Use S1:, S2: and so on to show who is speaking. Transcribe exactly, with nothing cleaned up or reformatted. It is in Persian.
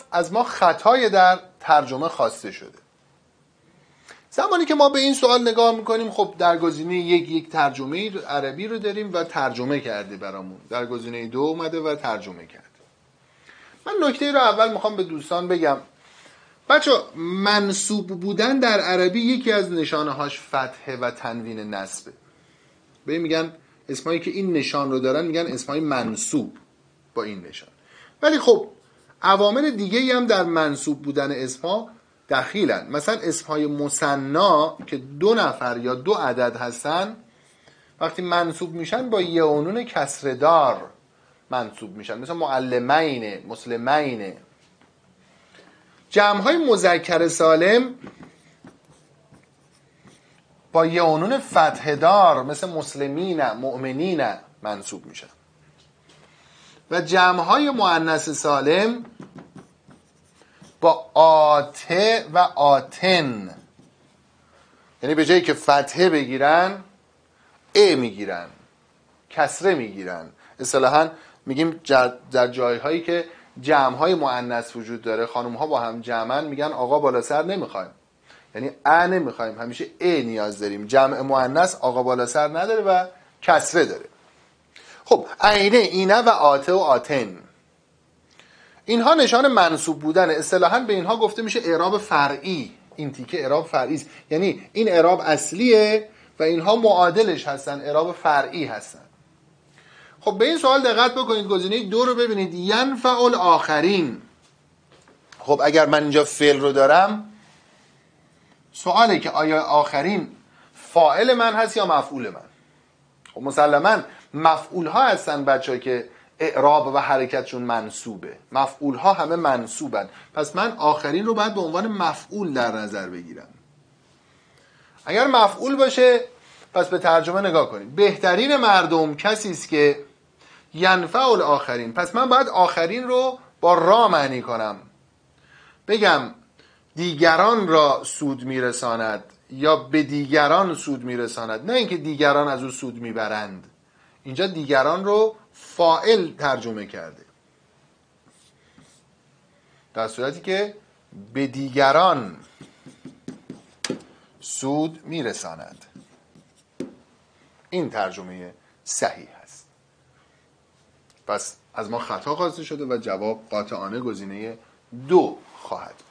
S1: از ما خطای در ترجمه خواسته شده. زمانی که ما به این سوال نگاه میکنیم، خب در گزینه یک یک ترجمه عربی رو داریم و ترجمه کرده برامون، در گزینه دو اومده و ترجمه کرده. من نکته رو اول میخوام به دوستان بگم. بچه منصوب بودن در عربی یکی از نشانه هاش فتحه و تنوین نصبه. به این میگن اسمایی که این نشان رو دارن میگن اسمای منصوب با این نشان. ولی خب عوامل دیگه هم در منصوب بودن اسمها دخیلن. مثلا اسمهای مثنا که دو نفر یا دو عدد هستن وقتی منصوب میشن با یه و نون کسردار منصوب میشن، مثلا معلمین، مسلمین. جمعهای مذکر سالم با یه و نون فتحه دار مثل مسلمین، مؤمنین منصوب میشن. و جمعهای مؤنث سالم با آته و آتن، یعنی به جایی که فتحه بگیرن ا میگیرن، کسره میگیرن. اصطلاحاً میگیم در جایهایی که جمعهای مؤنث وجود داره، خانم‌ها با هم جمعن، میگن آقا بالا سر نمیخوایم، یعنی ا نمیخوایم، همیشه ا نیاز داریم. جمع مؤنث آقا بالا سر نداره و کسره داره. خب عینه، اینه و آته و آتن، اینها نشان منصوب بودن. اصطلاحاً به اینها گفته میشه اعراب فرعی. این تیکه اعراب فرعی است، یعنی این اعراب اصلیه و اینها معادلش هستن، اعراب فرعی هستن. خب به این سوال دقت بکنید. گزینه دو رو ببینید، ینفع الاخرین. خب اگر من اینجا فعل رو دارم، سواله که آیا آخرین فاعل من هست یا مفعول من؟ خب مسلماً مفعول ها هستن بچه‌ها که اعراب و حرکتشون منصوبه. مفعول ها همه منصوبن، پس من آخرین رو باید به عنوان مفعول در نظر بگیرم. اگر مفعول باشه پس به ترجمه نگاه کنید. بهترین مردم کسی است که ینفع الاخرین، پس من باید آخرین رو با را معنی کنم، بگم دیگران را سود میرساند یا به دیگران سود میرساند، نه اینکه دیگران از او سود میبرند. اینجا دیگران رو فاعل ترجمه کرده، در صورتی که به دیگران سود میرساند. این ترجمه صحیح است. پس از ما خطا خواسته شده و جواب قاطعانه گزینه دو خواهد بود.